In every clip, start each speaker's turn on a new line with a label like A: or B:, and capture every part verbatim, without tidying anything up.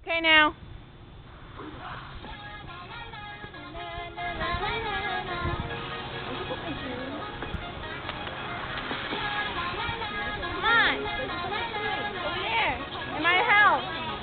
A: Okay, now. Come on. Over there. In my house.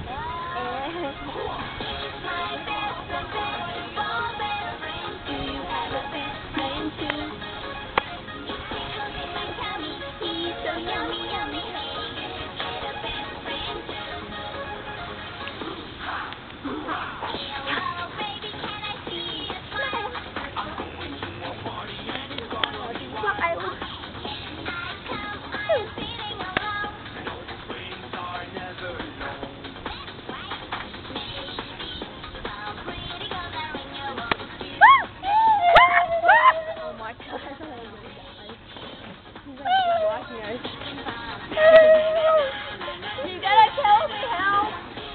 A: You gotta tell me how.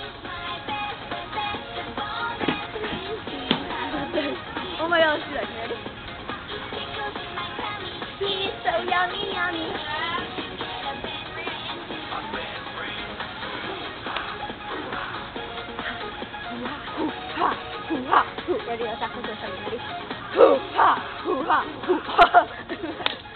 A: Oh my gosh, she's like, ready? He's so yummy, yummy. Hoo-ha, hoo-ha, hoo-ha. Ready? I'll tackle this. Ready? Hoo-ha, hoo-ha, hoo-ha.